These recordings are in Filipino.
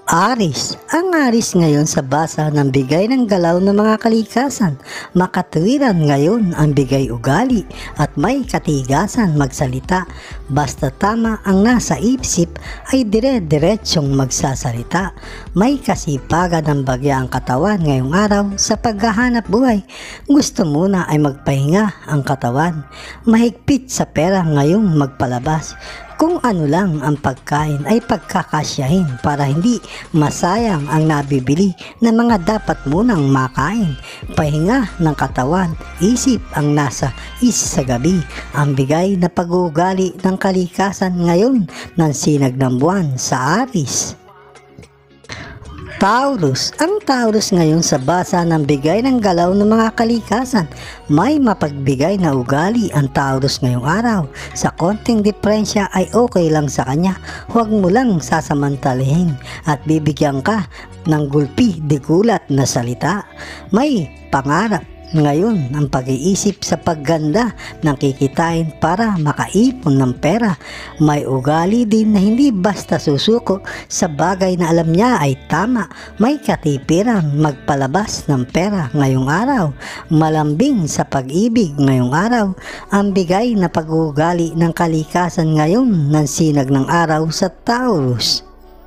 Aris. Ang Aris ngayon sa basa ng bigay ng galaw ng mga kalikasan. Makatwiran ngayon ang bigay ugali at may katigasan magsalita. Basta tama ang nasa isip ay dire-diretsyong magsasalita. May kasipagan ng bagya ang katawan ngayong araw sa paghahanap buhay. Gusto muna ay magpahinga ang katawan. Mahigpit sa pera ngayong magpalabas. Kung ano lang ang pagkain ay pagkakasyahin para hindi masayang ang nabibili na mga dapat munang makain. Pahinga ng katawan, isip ang nasa sa gabi. Ang bigay na pag-uugali ng kalikasan ngayon ng sinag ng buwan sa Aris. Taurus. Ang Taurus ngayon sa basa ng bigay ng galaw ng mga kalikasan. May mapagbigay na ugali ang Taurus ngayong araw. Sa konting diferensya ay okay lang sa kanya. Huwag mo lang sasamantalahin at bibigyan ka ng gulpi di gulat na salita. May pangarap ngayon ang pag-iisip sa pagganda ng kikitain para makaipon ng pera. May ugali din na hindi basta susuko sa bagay na alam niya ay tama. May katipiran magpalabas ng pera ngayong araw. Malambing sa pag-ibig ngayong araw. Ang bigay na pag-uugali ng kalikasan ngayon ng sinag ng araw sa Taurus.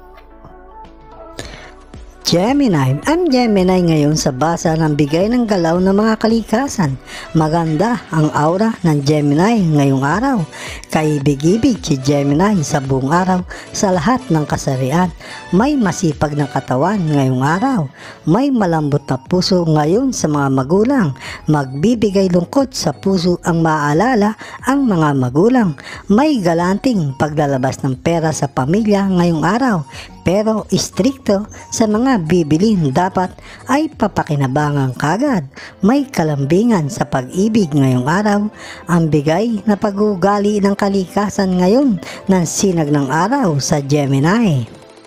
Gemini. Ang Gemini ngayon sa basa ng bigay ng galaw ng mga kalikasan. Maganda ang aura ng Gemini ngayong araw. Kaibig-ibig si Gemini sa buong araw sa lahat ng kasarian. May masipag na katawan ngayong araw. May malambot na puso ngayon sa mga magulang. Magbibigay lungkot sa puso ang maalala ang mga magulang. May galanting paglalabas ng pera sa pamilya ngayong araw. Pero istrikto sa mga bibilin dapat ay papakinabangan kagad. May kalambingan sa pag-ibig ngayong araw. Ang bigay na pag-uugali ng kalikasan ngayon ng sinag ng araw sa Gemini.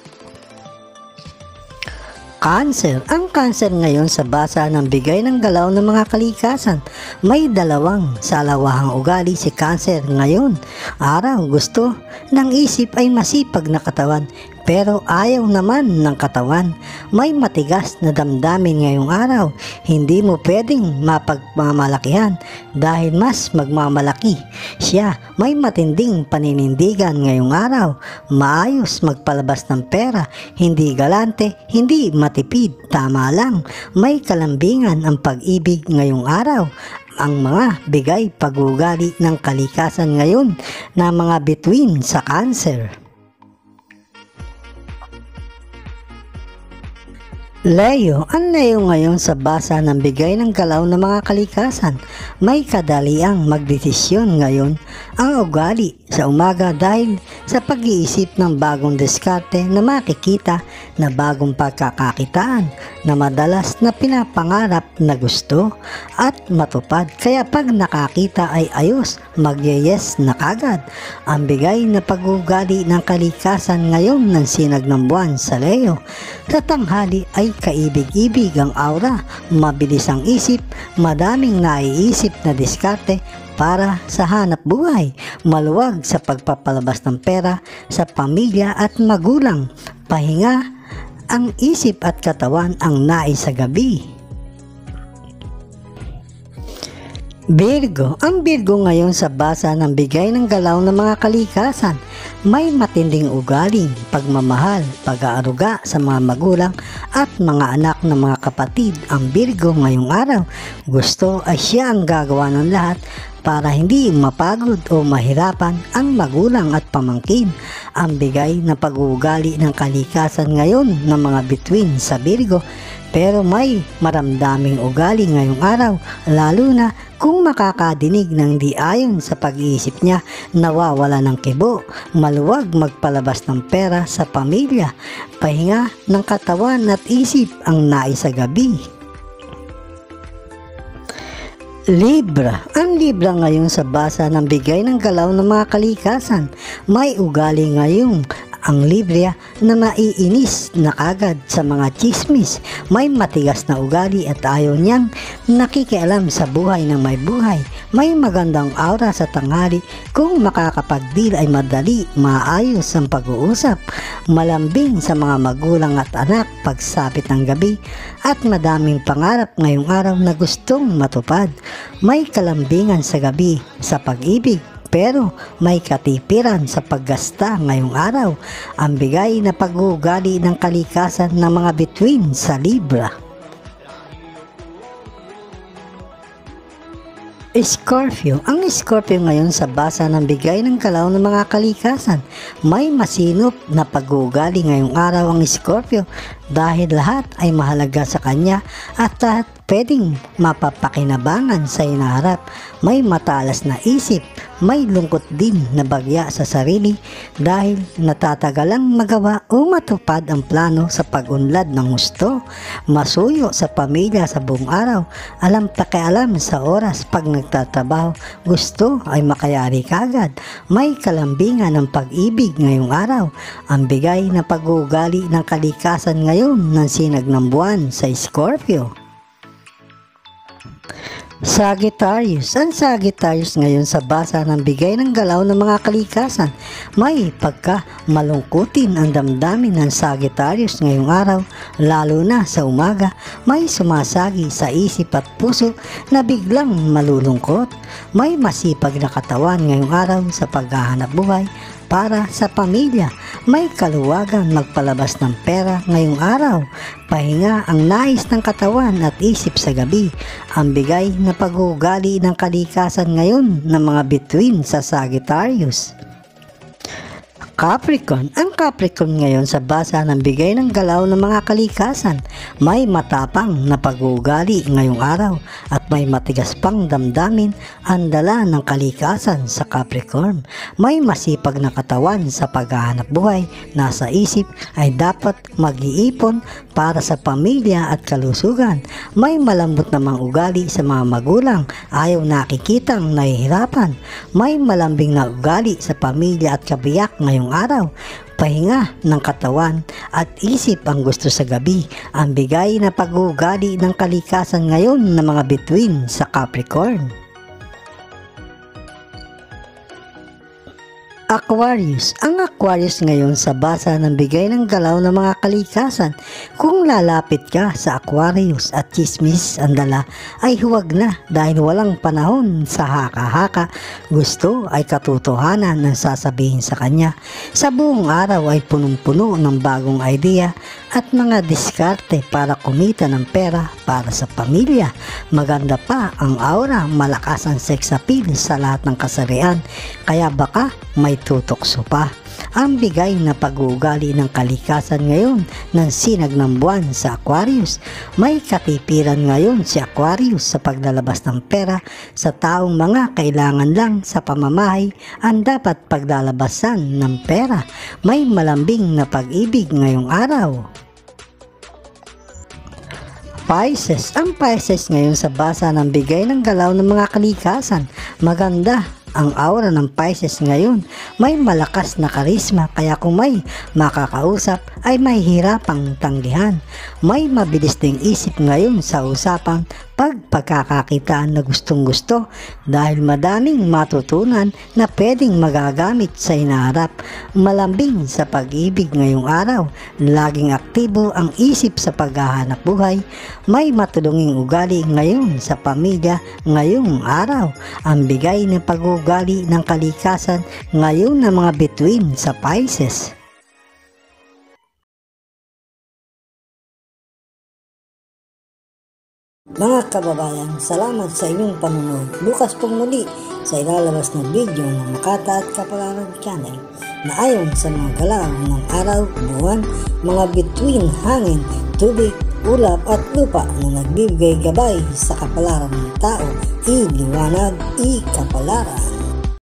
Cancer. Ang Cancer ngayon sa basa ng bigay ng galaw ng mga kalikasan. May dalawang salawahang ugali si Cancer ngayon. Araw gusto ng isip ay masipag na katawan. Pero ayaw naman ng katawan. May matigas na damdamin ngayong araw. Hindi mo pwedeng mapagmamalakihan dahil mas magmamalaki siya. May matinding paninindigan ngayong araw. Maayos magpalabas ng pera. Hindi galante, hindi matipid. Tama lang. May kalambingan ang pag-ibig ngayong araw. Ang mga bigay pag-uugali ng kalikasan ngayon na mga bituin sa Cancer. Leo. Ang Leo ngayon sa basa ng bigay ng galaw ng mga kalikasan. May kadaliang magdesisyon ngayon ang ugali sa umaga dahil sa pag-iisip ng bagong diskarte na makikita na bagong pagkakakitaan na madalas na pinapangarap na gusto at matupad. Kaya pag nakakita ay ayos, mag-yes na kagad. Ang bigay na pag-ugali ng kalikasan ngayon ng sinag ng buwan sa Leo. Sa tanghali ay kaibig-ibig ang aura, mabilis ang isip, madaming naiisip na diskarte para sa hanap buhay, maluwag sa pagpapalabas ng pera sa pamilya at magulang, pahinga ang isip at katawan ang nais sa gabi. Virgo. Ang Virgo ngayon sa basa ng bigay ng galaw ng mga kalikasan. May matinding ugaling, pagmamahal, pag-aaruga sa mga magulang at mga anak ng mga kapatid. Ang Virgo ngayong araw, gusto ay siya ang gagawa ng lahat para hindi mapagod o mahirapan ang magulang at pamangkin. Ang bigay na pag-uugali ng kalikasan ngayon ng mga bituin sa Virgo. Pero may maramdaming ugali ngayong araw, lalo na kung makakadinig ng di ayon sa pag-iisip niya, nawawala ng kibo, maluwag magpalabas ng pera sa pamilya, pahinga ng katawan at isip ang nais sa gabi. Libra. Ang Libra ngayon sa basa ng bigay ng galaw ng mga kalikasan. May ugali ngayong ang Libra na maiinis na kagad sa mga chismis, may matigas na ugali at ayaw niyang nakikialam sa buhay ng may buhay, may magandang aura sa tanghali, kung makakapag-deal ay madali, maayos ang pag-uusap, malambing sa mga magulang at anak pagsapit ng gabi, at madaming pangarap ngayong araw na gustong matupad, may kalambingan sa gabi sa pag-ibig, pero may katipiran sa paggasta ngayong araw, ang bigay na pag-uugali ng kalikasan ng mga bituin sa Libra. Scorpio. Ang Scorpio ngayon sa basa ng bigay ng galaw ng mga kalikasan. May masinop na pag-uugali ngayong araw ang Scorpio dahil lahat ay mahalaga sa kanya at lahat pwedeng mapapakinabangan sa inaharap. May matalas na isip, may lungkot din na bagya sa sarili dahil natatagalang magawa o matupad ang plano sa pag-unlad ng gusto. Masuyo sa pamilya sa buong araw, alam pakialam sa oras pag nagtatrabaho, gusto ay makayari kagad. May kalambingan ng pag-ibig ngayong araw, ang bigay na pag-uugali ng kalikasan ngayon ng sinag ng buwan sa Scorpio. Sagittarius. Ang Sagittarius ngayon sa basa ng bigay ng galaw ng mga kalikasan, may pagka malungkutin ang damdamin ng Sagittarius ngayong araw, lalo na sa umaga, may sumasagi sa isip at puso na biglang malulungkot. May masipag na katawan ngayong araw sa paghahanap buhay para sa pamilya, may kaluwagan magpalabas ng pera ngayong araw, pahinga ang nais ng katawan at isip sa gabi, ang bigay na pag-uugali ng kalikasan ngayon ng mga bituin sa Sagittarius. Capricorn. Ang Capricorn ngayon sa basa ng bigay ng galaw ng mga kalikasan, may matapang na pag-uugali ngayong araw at may matigas pang damdamin ang dala ng kalikasan sa Capricorn. May masipag na katawan sa paghahanap buhay, nasa isip ay dapat mag-iipon para sa pamilya at kalusugan. May malambot namang ugali sa mga magulang, ayaw nakikitang nahihirapan. May malambing na ugali sa pamilya at kabiyak ngayong araw, pahinga ng katawan at isip ang gusto sa gabi, ang bigay na pag-uugali ng kalikasan ngayon ng mga bituin sa Capricorn. Aquarius. Ang Aquarius ngayon sa basa ng bigay ng galaw ng mga kalikasan, kung lalapit ka sa Aquarius at chismis ang dala ay huwag na dahil walang panahon sa haka-haka, gusto ay katotohanan ng sasabihin sa kanya. Sa buong araw ay punong-puno ng bagong idea at mga diskarte para kumita ng pera para sa pamilya. Maganda pa ang aura, malakas ang sex appeal sa lahat ng kasarian, kaya baka may tutokso pa. Ang bigay na pag-uugali ng kalikasan ngayon ng sinag ng buwan sa Aquarius, may katipiran ngayon si Aquarius sa paglalabas ng pera sa taong mga kailangan lang sa pamamahay ang dapat paglalabasan ng pera. May malambing na pag-ibig ngayong araw. Pisces. Ang Pisces ngayon sa basa ng bigay ng galaw ng mga kalikasan, maganda ang aura ng Pisces ngayon, may malakas na karisma kaya kung may makakausap ay may hirapang tanggihan. May mabilis ding isip ngayon sa usapang pagkakakitaan na gustong gusto dahil madaming matutunan na pwedeng magagamit sa inaharap. Malambing sa pag-ibig ngayong araw, laging aktibo ang isip sa paghahanap buhay, may matulunging ugali ngayon sa pamilya ngayong araw, ang bigay ng pag-uugali ng kalikasan ngayon ng mga bituin sa Pisces. Mga kababayan, salamat sa inyong panonood. Bukas pong muli sa ilalabas na video ng Makata at Kapalaran Channel na ayon sa mga galaw ng araw, buwan, mga bituin, hangin, tubig, ulap at lupa na nagbibigay gabay sa kapalaran ng tao, iliwanag, ikapalaran.